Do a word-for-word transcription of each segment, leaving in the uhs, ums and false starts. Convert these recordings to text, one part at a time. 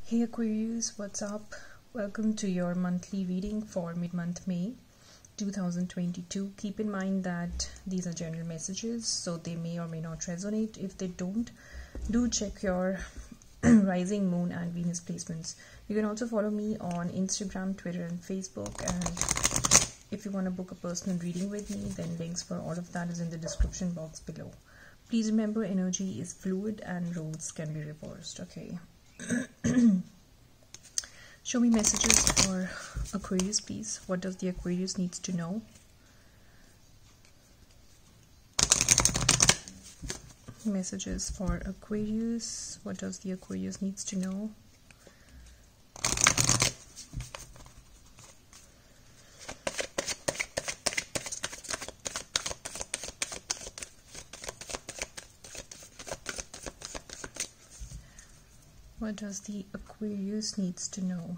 Hey Aquarius, what's up? Welcome to your monthly reading for mid-month May two thousand twenty-two. Keep in mind that these are general messages, so they may or may not resonate. If they don't, do check your rising moon and Venus placements. You can also follow me on Instagram, Twitter and Facebook, and if you want to book a personal reading with me, then links for all of that is in the description box below. Please remember, energy is fluid and roles can be reversed. Okay. Show me messages for Aquarius, please. What does the Aquarius needs to know? Messages for Aquarius. What does the Aquarius needs to know? What does the Aquarius needs to know?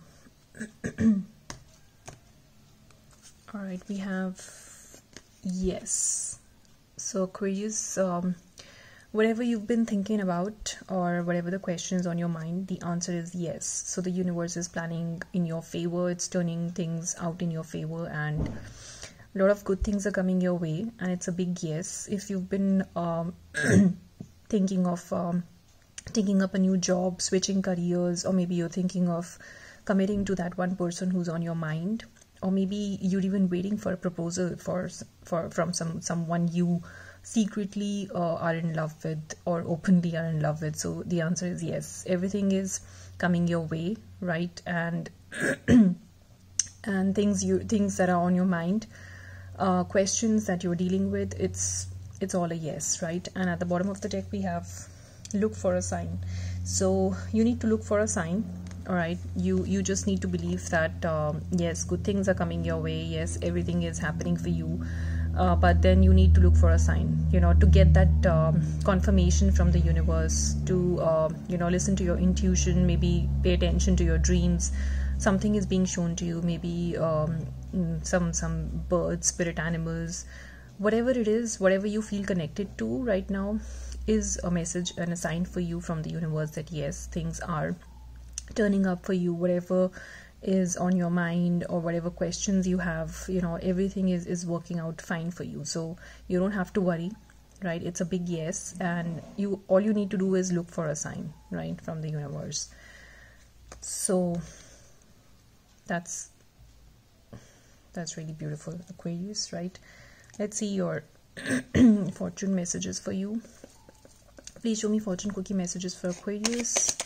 All right, we have yes. So Aquarius, um, whatever you've been thinking about or whatever the questions on your mind, the answer is yes. So the universe is planning in your favor. It's turning things out in your favor, and a lot of good things are coming your way, and it's a big yes. If you've been um, thinking of um, taking up a new job, switching careers, or maybe you're thinking of committing to that one person who's on your mind, or maybe you're even waiting for a proposal for for from some someone you secretly uh, are in love with or openly are in love with. So the answer is yes. Everything is coming your way, right? And and things you things that are on your mind, uh, questions that you're dealing with, it's it's all a yes, right? And at the bottom of the deck we have look for a sign. So you need to look for a sign. All right, you you just need to believe that um, yes, good things are coming your way. Yes, everything is happening for you, uh, but then you need to look for a sign, you know, to get that um, confirmation from the universe, to uh, you know, listen to your intuition, maybe pay attention to your dreams. Something is being shown to you, maybe um, some some birds, spirit animals, whatever it is, whatever you feel connected to right now is a message and a sign for you from the universe that yes, things are turning up for you. Whatever is on your mind or whatever questions you have, you know, everything is is working out fine for you. So you don't have to worry, right? It's a big yes, and you all you need to do is look for a sign, right, from the universe. So that's that's really beautiful, Aquarius, right? Let's see your fortune messages for you. Please show me fortune cookie messages for Aquarius.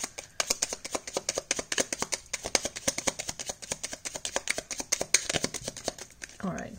All right.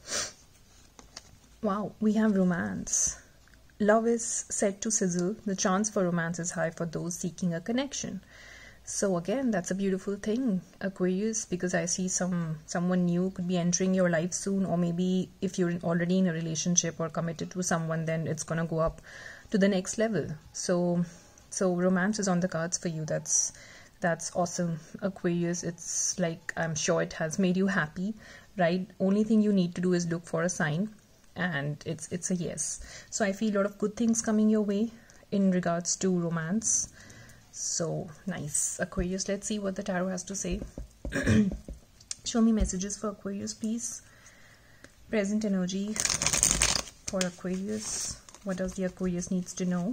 Wow, we have romance. Love is set to sizzle. The chance for romance is high for those seeking a connection. So again, that's a beautiful thing, Aquarius, because I see some someone new could be entering your life soon, or maybe if you're already in a relationship or committed to someone, then it's gonna go up to the next level. So so romance is on the cards for you. That's that's awesome, Aquarius. It's like, I'm sure it has made you happy, right? Only thing you need to do is look for a sign, and it's it's a yes. So I feel a lot of good things coming your way in regards to romance. So nice, Aquarius. Let's see what the tarot has to say. Show me messages for Aquarius, please. Present energy for Aquarius. What does the Aquarius needs to know?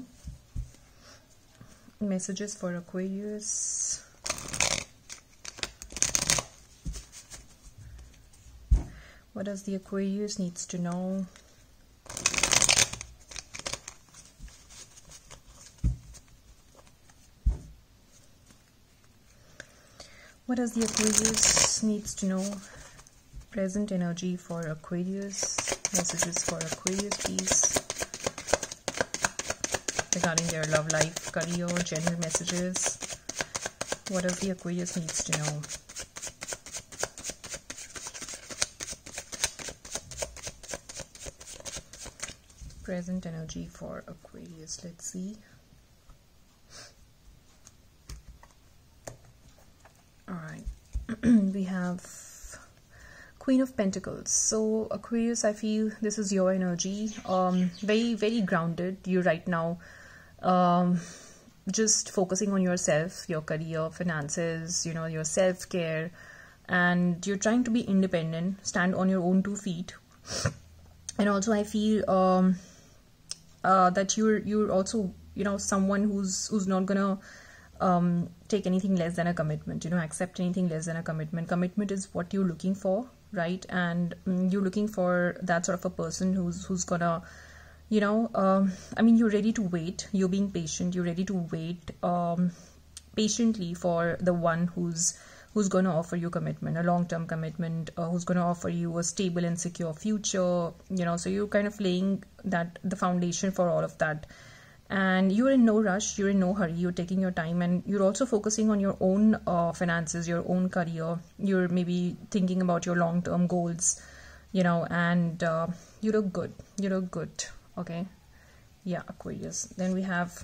Messages for Aquarius. What does the Aquarius needs to know? What does the Aquarius needs to know? Present energy for Aquarius. Messages for Aquarius, please. Regarding their love life, career, general messages. What does the Aquarius needs to know? Present energy for Aquarius. Let's see. All right. We have Queen of Pentacles. So Aquarius, I feel this is your energy. Um, very, very grounded. You right now um, just focusing on yourself, your career, finances, you know, your self-care, and you're trying to be independent, stand on your own two feet. And also I feel um, uh, that you're you're also, you know, someone who's who's not gonna um, take anything less than a commitment, you know, accept anything less than a commitment. Commitment is what you're looking for, right? And um, you're looking for that sort of a person who's who's gonna, you know, um, I mean, you're ready to wait, you're being patient, you're ready to wait um, patiently for the one who's who's going to offer you commitment, a long-term commitment, uh, who's going to offer you a stable and secure future, you know. So you're kind of laying that, the foundation for all of that. And you're in no rush, you're in no hurry, you're taking your time, and you're also focusing on your own uh, finances, your own career. You're maybe thinking about your long-term goals, you know, and uh, you look good, you look good. Okay, yeah, Aquarius. Then we have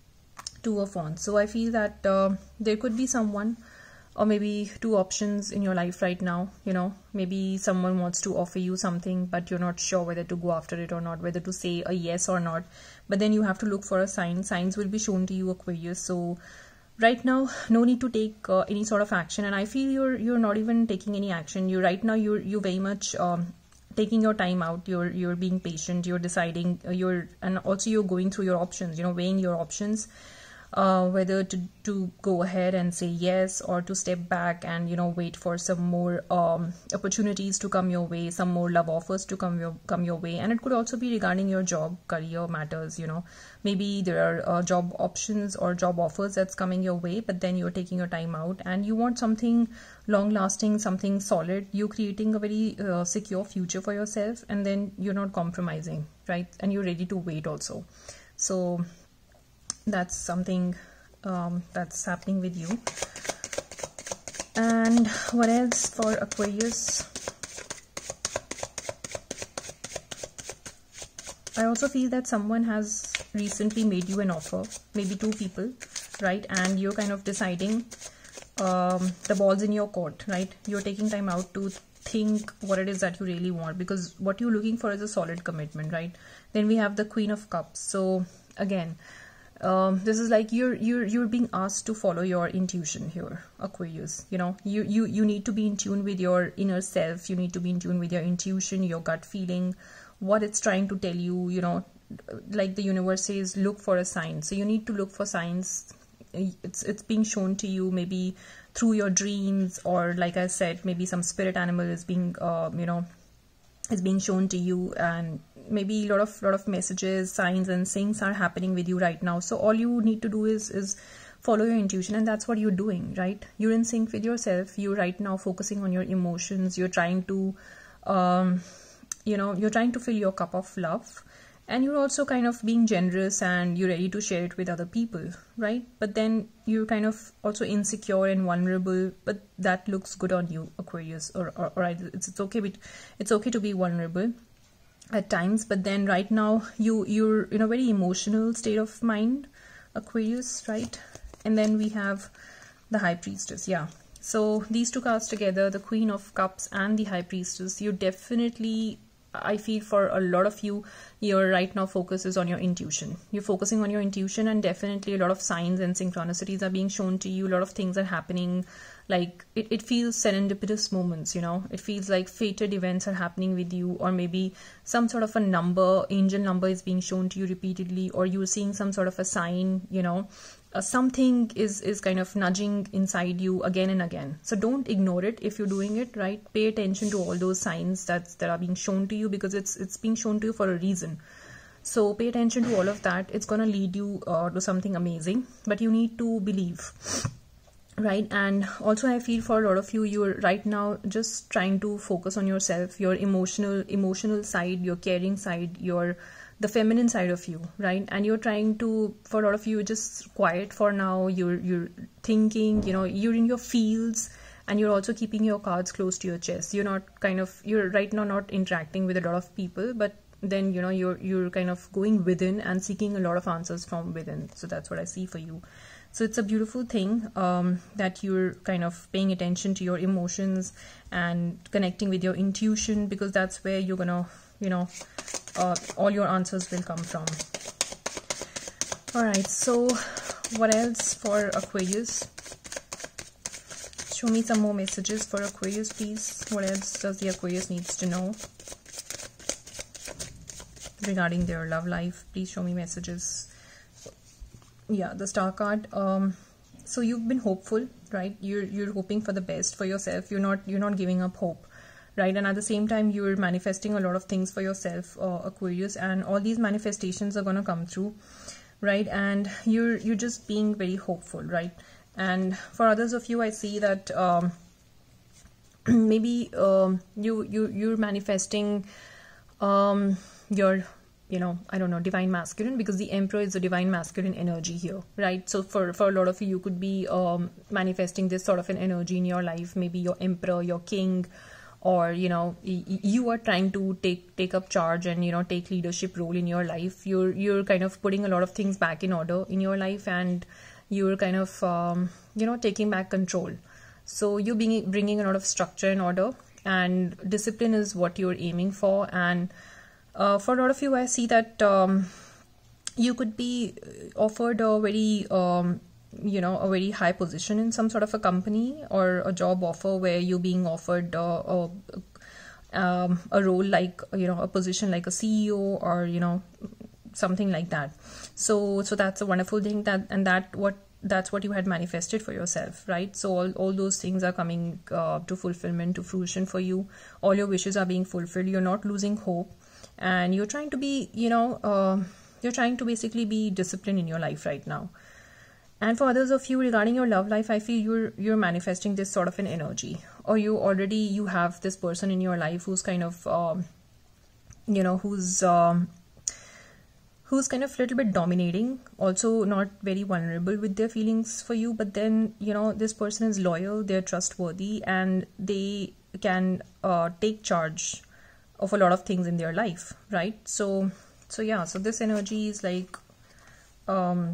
Two of Wands. So I feel that uh, there could be someone, or maybe two options in your life right now, you know. Maybe someone wants to offer you something, but you're not sure whether to go after it or not, whether to say a yes or not. But then you have to look for a sign. Signs will be shown to you, Aquarius. So right now, no need to take uh, any sort of action. And I feel you're you're not even taking any action. You right now you're you very much um, taking your time out. You're you're being patient. You're deciding. Uh, you're and also you're going through your options. You know, weighing your options. Uh, whether to, to go ahead and say yes, or to step back and, you know, wait for some more um, opportunities to come your way, some more love offers to come your come your way. And it could also be regarding your job, career matters, you know. Maybe there are uh, job options or job offers that's coming your way, but then you're taking your time out and you want something long lasting, something solid. You're creating a very uh, secure future for yourself, and then you're not compromising, right? And you're ready to wait also. So that's something um, that's happening with you. And what else for Aquarius? I also feel that someone has recently made you an offer, maybe two people, right? And you're kind of deciding, um, the ball's in your court, right? You're taking time out to think what it is that you really want, because what you're looking for is a solid commitment, right? Then we have the Queen of Cups. So again, Um, this is like you're you're you're being asked to follow your intuition here, Aquarius. You know, you you you need to be in tune with your inner self. You need to be in tune with your intuition, your gut feeling, what it's trying to tell you. You know, like the universe says, look for a sign. So you need to look for signs. It's it's being shown to you maybe through your dreams, or like I said, maybe some spirit animal is being uh, you know is being shown to you, and maybe a lot of lot of messages, signs and things are happening with you right now. So all you need to do is is follow your intuition, and that's what you're doing, right? You're in sync with yourself. You're right now focusing on your emotions. You're trying to um you know you're trying to fill your cup of love, and you're also kind of being generous, and you're ready to share it with other people, right? But then you're kind of also insecure and vulnerable, but that looks good on you, Aquarius. Or, or, or it's, it's okay with, it's okay to be vulnerable at times, but then right now you you're in a very emotional state of mind, Aquarius, right? And then we have the High Priestess. Yeah, so these two cards together, the Queen of Cups and the High Priestess, you definitely, I feel for a lot of you, your right now focus is on your intuition. You're focusing on your intuition, and definitely a lot of signs and synchronicities are being shown to you. A lot of things are happening. Like it, it feels serendipitous moments, you know. It feels like fated events are happening with you, or maybe some sort of a number, angel number is being shown to you repeatedly, or you're seeing some sort of a sign, you know. Uh, something is is kind of nudging inside you again and again. So don't ignore it if you're doing it, right? Pay attention to all those signs that's that are being shown to you, because it's it's being shown to you for a reason. So pay attention to all of that. It's gonna lead you uh, to something amazing, but you need to believe, right? And also I feel for a lot of you, you're right now just trying to focus on yourself, your emotional emotional side, your caring side, your the feminine side of you, right? And you're trying to, for a lot of you, just quiet for now. You're you're thinking, you know, you're in your fields, and you're also keeping your cards close to your chest. You're not kind of, you're right now not interacting with a lot of people, but then, you know, you're you're kind of going within and seeking a lot of answers from within. So that's what I see for you. So it's a beautiful thing um, that you're kind of paying attention to your emotions and connecting with your intuition, because that's where you're gonna, you know, uh, all your answers will come from. All right, so What else for Aquarius? Show me some more messages for Aquarius, please. What else does the Aquarius needs to know regarding their love life? Please show me messages. Yeah, the Star card. Um, so you've been hopeful, right? You're you're hoping for the best for yourself. You're not you're not giving up hope, right? And at the same time, you're manifesting a lot of things for yourself, uh, Aquarius, and all these manifestations are gonna come through, right? And you're you're just being very hopeful, right? And for others of you, I see that um, maybe um, you you you're manifesting um, your, you know, I don't know, divine masculine, because the Emperor is a divine masculine energy here, right? So for for a lot of you, you could be um, manifesting this sort of an energy in your life. Maybe your Emperor, your King, or you know, you are trying to take take up charge and, you know, take leadership role in your life. You're you're kind of putting a lot of things back in order in your life, and you're kind of um, you know, taking back control. So you're being bringing a lot of structure and order, and discipline is what you're aiming for. And uh, for a lot of you, I see that um, you could be offered a very um, you know, a very high position in some sort of a company, or a job offer where you're being offered uh, a, um, a role like, you know, a position like a C E O, or you know, something like that. So so that's a wonderful thing, that and that what that's what you had manifested for yourself, right? So all, all those things are coming uh, to fulfillment, to fruition for you. All your wishes are being fulfilled. You're not losing hope, and you're trying to be, you know, uh, you're trying to basically be disciplined in your life right now. And for others of you, regarding your love life, I feel you're you're manifesting this sort of an energy, or you already you have this person in your life who's kind of um, you know, who's um, who's kind of a little bit dominating, also not very vulnerable with their feelings for you. But then, you know, this person is loyal, they're trustworthy, and they can uh, take charge of a lot of things in their life, right? So so yeah, so this energy is like um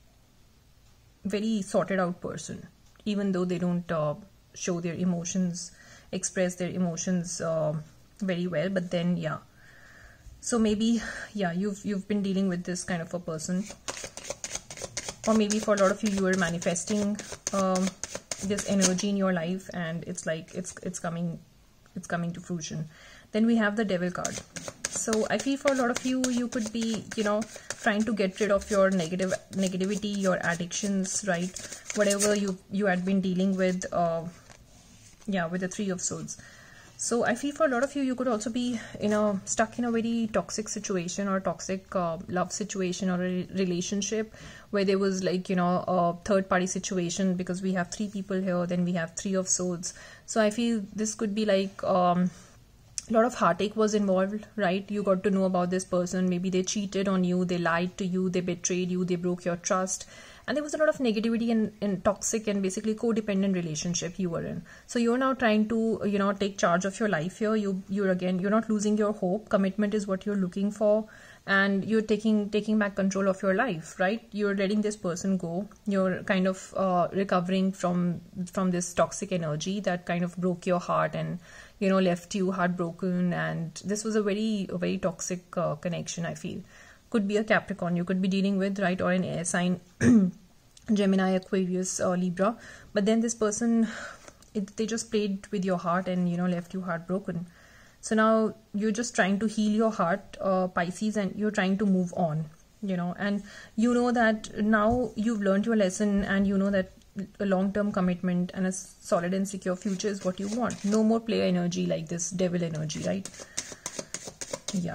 very sorted out person, even though they don't uh, show their emotions, express their emotions uh, very well. But then yeah, so maybe yeah, you've you've been dealing with this kind of a person, or maybe for a lot of you, you are manifesting um, this energy in your life, and it's like it's it's coming it's coming to fruition. Then we have the Devil card. So I feel for a lot of you, you could be, you know, trying to get rid of your negative negativity, your addictions, right? Whatever you you had been dealing with, uh, yeah, with the Three of Swords. So I feel for a lot of you, you could also be in a stuck in a very toxic situation, or toxic uh, love situation, or a relationship where there was like, you know, a third party situation, because we have three people here, then we have Three of Swords. So I feel this could be like um, a lot of heartache was involved, right? You got to know about this person. Maybe they cheated on you, they lied to you, they betrayed you, they broke your trust. And there was a lot of negativity and, and toxic and basically codependent relationship you were in. So you're now trying to, you know, take charge of your life here. You, you're again, you're not losing your hope. Commitment is what you're looking for. And you're taking taking back control of your life, right? You're letting this person go. You're kind of uh, recovering from from this toxic energy that kind of broke your heart and, you know, left you heartbroken. And this was a very a very toxic uh, connection, I feel. Could be a Capricorn you could be dealing with, right? Or an air sign, Gemini, Aquarius, or Libra. But then this person, it, they just played with your heart and, you know, left you heartbroken. So now you're just trying to heal your heart, uh, Pisces, and you're trying to move on, you know, and you know that now you've learned your lesson, and you know that a long-term commitment and a solid and secure future is what you want. No more player energy like this devil energy, right? Yeah.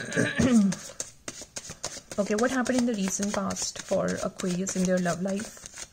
Okay, what happened in the recent past for Aquarius in their love life?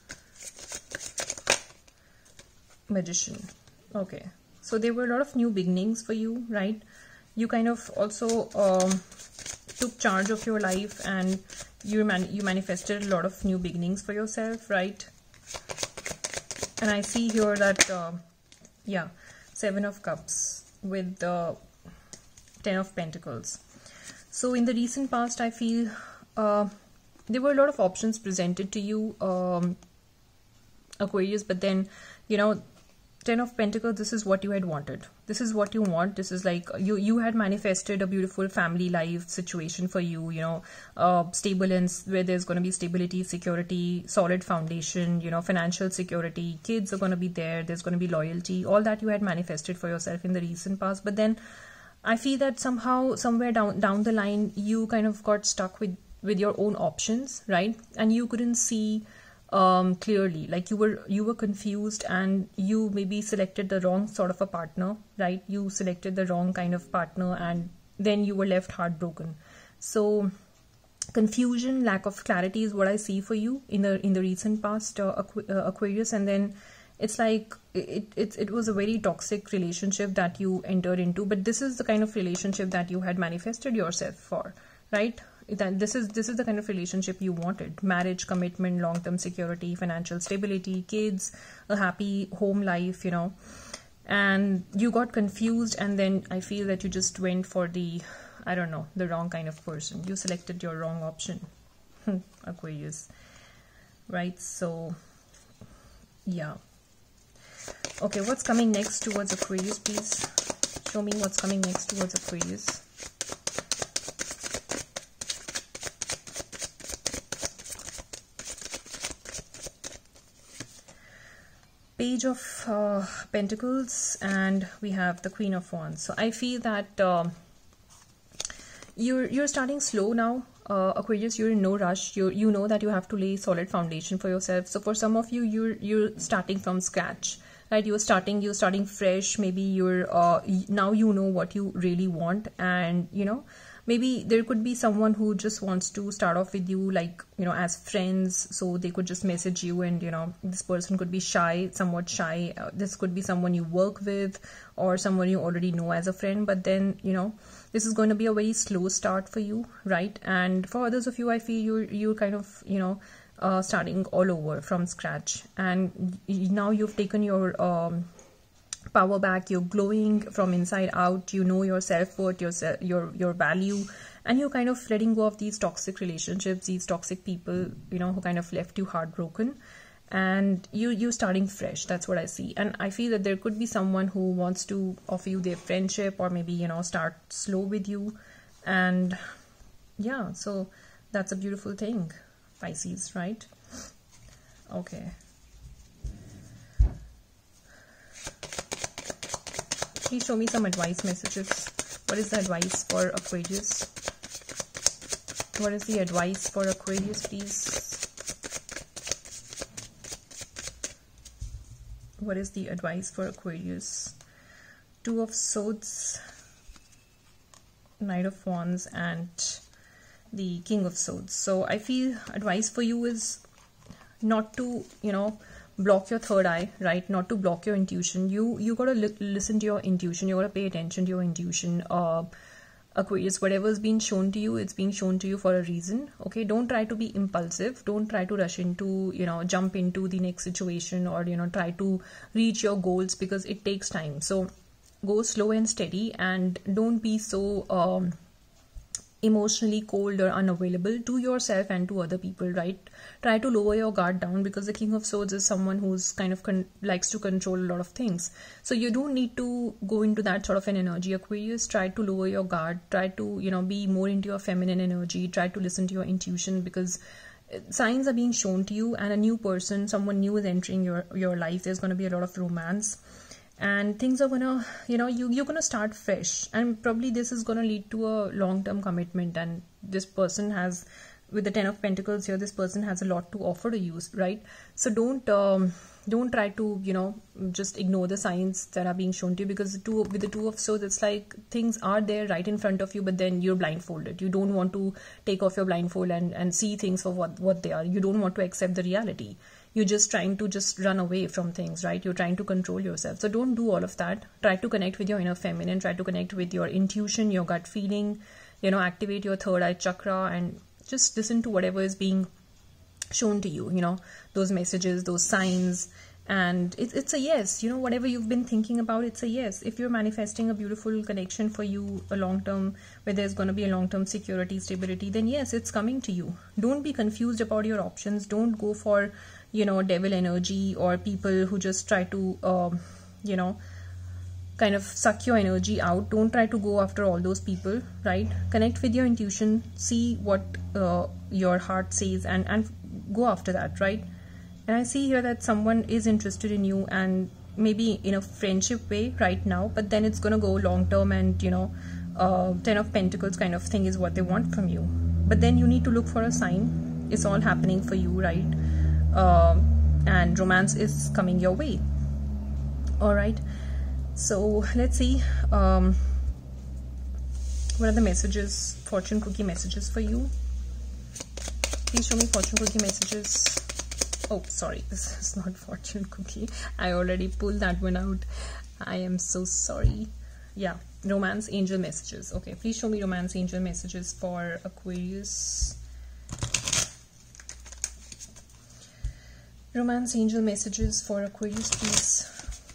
Magician. Okay. So there were a lot of new beginnings for you, right? You kind of also um, took charge of your life, and you man you manifested a lot of new beginnings for yourself, right? And I see here that, uh, yeah, Seven of Cups with the Ten of Pentacles. So in the recent past, I feel uh, there were a lot of options presented to you, um, Aquarius, but then, you know, Ten of Pentacles, this is what you had wanted. This is what you want. This is like you you had manifested a beautiful family life situation for you, you know, uh, stable and where there's going to be stability, security, solid foundation, you know, financial security, kids are going to be there, there's going to be loyalty, all that you had manifested for yourself in the recent past. But then I feel that somehow, somewhere down down the line, you kind of got stuck with, with your own options, right? And you couldn't see um clearly, like you were you were confused, and you maybe selected the wrong sort of a partner, right? You selected the wrong kind of partner, and then you were left heartbroken. So confusion, lack of clarity is what I see for you in the in the recent past, uh, Aqu uh, Aquarius. And then it's like it, it it was a very toxic relationship that you entered into, but this is the kind of relationship that you had manifested yourself for, right? That this is this is the kind of relationship you wanted: marriage, commitment, long-term security, financial stability, kids, a happy home life, you know. And you got confused, and then I feel that you just went for the, I don't know, the wrong kind of person. You selected your wrong option, Aquarius, right? So yeah. Okay, what's coming next towards Aquarius, please? Show me what's coming next towards Aquarius. Page of uh, Pentacles, and we have the Queen of Wands. So I feel that uh, you're you're starting slow now, uh, Aquarius. You're in no rush. You you know that you have to lay solid foundation for yourself. So for some of you, you're you're starting from scratch, right? You're starting you're starting fresh. Maybe you're uh, now you know what you really want, and you know. Maybe there could be someone who just wants to start off with you, like, you know, as friends. So they could just message you, and, you know, this person could be shy, somewhat shy. Uh, this could be someone you work with or someone you already know as a friend. But then, you know, this is going to be a very slow start for you, right? And for others of you, I feel you're, you're kind of, you know, uh, starting all over from scratch. And now you've taken your... Um, power back, you're glowing from inside out, you know your self-worth, your your your value, and you're kind of letting go of these toxic relationships, these toxic people, you know, who kind of left you heartbroken, and you you're starting fresh. That's what I see. And I feel that there could be someone who wants to offer you their friendship, or maybe, you know, start slow with you. And yeah, so that's a beautiful thing, Pisces, right? Okay. Please show me some advice messages. What is the advice for Aquarius? What is the advice for Aquarius, please? What is the advice for Aquarius? Two of Swords, Knight of Wands, and the King of Swords. So I feel advice for you is not to, you know, block your third eye, right? Not to block your intuition. You you gotta li listen to your intuition. You gotta pay attention to your intuition. Uh, Aquarius, whatever is being shown to you, it's being shown to you for a reason. Okay, don't try to be impulsive. Don't try to rush into, you know, jump into the next situation, or, you know, try to reach your goals, because it takes time. So go slow and steady, and don't be so um emotionally cold or unavailable to yourself and to other people, right? Try to lower your guard down, because the King of Swords is someone who's kind of con likes to control a lot of things. So you don't need to go into that sort of an energy, Aquarius. Try to lower your guard. Try to, you know, be more into your feminine energy. Try to listen to your intuition, because signs are being shown to you, and a new person, someone new is entering your your life. There's going to be a lot of romance, and things are gonna, you know, you, you're gonna start fresh, and probably this is gonna lead to a long-term commitment. And this person has, with the Ten of Pentacles here, this person has a lot to offer to you, right? So don't um, don't try to, you know, just ignore the signs that are being shown to you, because the two, with the Two of Swords, it's like things are there right in front of you, but then you're blindfolded. You don't want to take off your blindfold and, and see things for what, what they are. You don't want to accept the reality. You're just trying to just run away from things, right? You're trying to control yourself. So don't do all of that. Try to connect with your inner feminine. Try to connect with your intuition, your gut feeling, you know, activate your third eye chakra, and just listen to whatever is being shown to you, you know, those messages, those signs. And it, it's a yes, you know, whatever you've been thinking about, it's a yes. If you're manifesting a beautiful connection for you, a long-term, where there's going to be a long-term security, stability, then yes, it's coming to you. Don't be confused about your options. Don't go for, you know, devil energy, or people who just try to, um, you know, kind of suck your energy out. Don't try to go after all those people, right? Connect with your intuition, see what uh, your heart says, and and go after that, right? And I see here that someone is interested in you, and maybe in a friendship way right now, but then it's gonna go long term, and you know, uh, ten of pentacles kind of thing is what they want from you. But then you need to look for a sign. It's all happening for you, right? Uh, and romance is coming your way. All right, so let's see, um, what are the messages, fortune cookie messages for you? Please show me fortune cookie messages. Oh, sorry, this is not fortune cookie. I already pulled that one out. I am so sorry. Yeah, romance angel messages. Okay, please show me romance angel messages for Aquarius. Romance angel messages for Aquarius, please.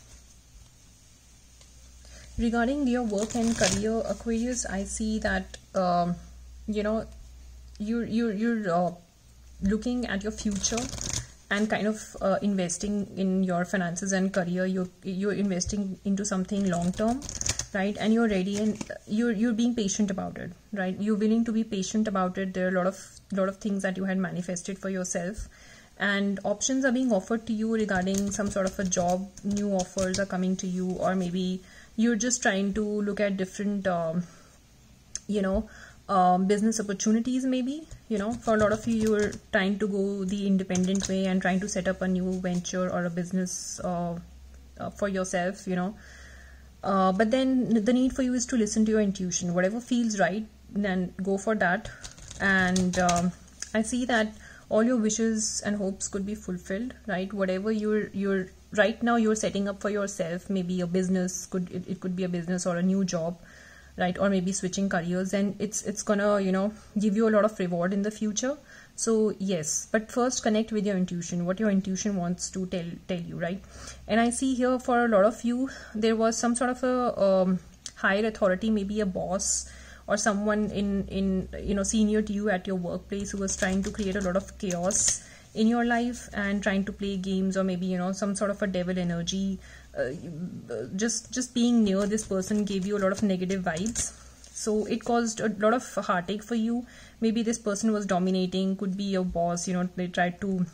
Regarding your work and career, Aquarius, I see that um, you know, you're you're you're uh, looking at your future and kind of uh, investing in your finances and career. You're you're investing into something long term, right? And you're ready, and you're you're being patient about it, right? You're willing to be patient about it. There are a lot of lot of things that you had manifested for yourself, and options are being offered to you regarding some sort of a job. New offers are coming to you, or maybe you're just trying to look at different um, you know, um, business opportunities. Maybe, you know, for a lot of you, you're trying to go the independent way and trying to set up a new venture or a business uh, uh, for yourself, you know. Uh, but then the need for you is to listen to your intuition. Whatever feels right, then go for that. And um, I see that all your wishes and hopes could be fulfilled, right? Whatever you're you're right now you're setting up for yourself, maybe a business, could it, it could be a business or a new job, right? Or maybe switching careers, and it's it's gonna, you know, give you a lot of reward in the future. So yes, but first connect with your intuition, what your intuition wants to tell tell you, right? And I see here for a lot of you, there was some sort of a um, higher authority, maybe a boss or someone in in you know, senior to you at your workplace, who was trying to create a lot of chaos in your life and trying to play games, or maybe, you know, some sort of a devil energy. Uh, just just being near this person gave you a lot of negative vibes, so it caused a lot of heartache for you. Maybe this person was dominating, could be your boss, you know, they tried to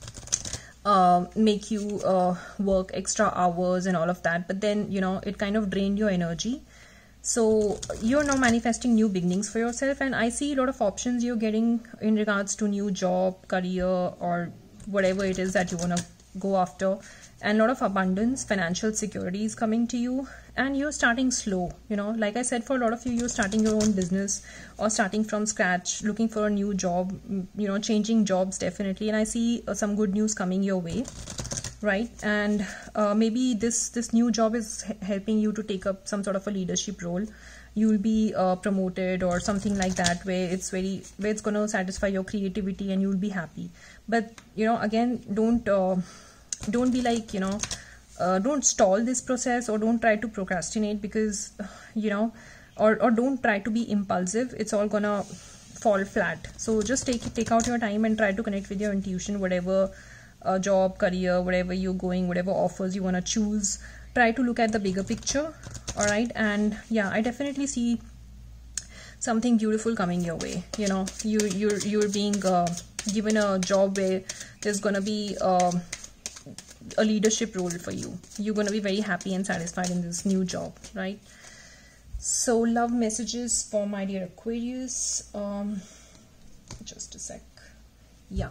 uh, make you uh, work extra hours and all of that, but then, you know, it kind of drained your energy. So you're now manifesting new beginnings for yourself, and I see a lot of options you're getting in regards to new job, career, or whatever it is that you want to go after. And a lot of abundance, financial security is coming to you, and you're starting slow, you know, like I said, for a lot of you, you're starting your own business or starting from scratch, looking for a new job, you know, changing jobs definitely. And I see uh, some good news coming your way, right? And uh, maybe this this new job is helping you to take up some sort of a leadership role. You'll be uh, promoted or something like that, where it's very where it's going to satisfy your creativity and you'll be happy. But, you know, again, don't uh, don't be like, you know, uh, don't stall this process, or don't try to procrastinate, because, you know, or, or don't try to be impulsive. It's all gonna fall flat. So just take take out your time and try to connect with your intuition. Whatever uh, job, career, whatever you're going, whatever offers you want to choose, try to look at the bigger picture. All right. And yeah, I definitely see something beautiful coming your way. You know, you you're you're being uh, given a job where there's gonna be um, a leadership role for you. You're gonna be very happy and satisfied in this new job, right? So love messages for my dear Aquarius. Um, just a sec. Yeah,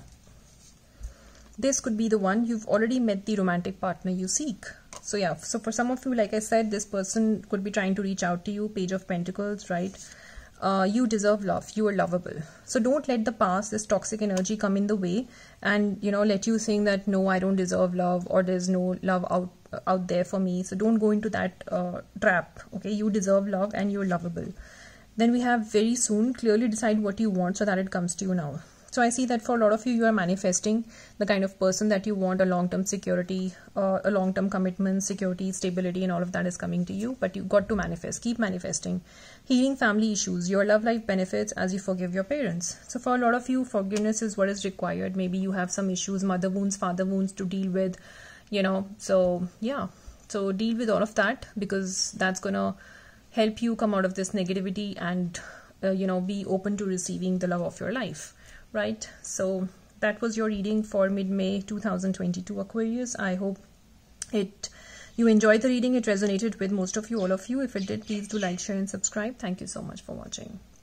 this could be the one. You've already met the romantic partner you seek. So yeah, so for some of you, like I said, this person could be trying to reach out to you. Page of Pentacles, right? Uh, you deserve love. You are lovable. So don't let the past, this toxic energy, come in the way and, you know, let you think that no, I don't deserve love, or there's no love out out there for me. So don't go into that uh, trap. Okay, you deserve love and you're lovable. Then we have very soon. Clearly decide what you want so that it comes to you now. So I see that for a lot of you, you are manifesting the kind of person that you want, a long-term security, uh, a long-term commitment, security, stability, and all of that is coming to you. But you got to manifest. Keep manifesting. Healing family issues. Your love life benefits as you forgive your parents. So for a lot of you, forgiveness is what is required. Maybe you have some issues, mother wounds, father wounds to deal with, you know. So yeah, So deal with all of that, because that's gonna help you come out of this negativity and uh, you know, be open to receiving the love of your life, right? So that was your reading for mid-May two thousand twenty-two, Aquarius. I hope it you enjoyed the reading, it resonated with most of you, all of you. If it did, please do like, share and subscribe. Thank you so much for watching.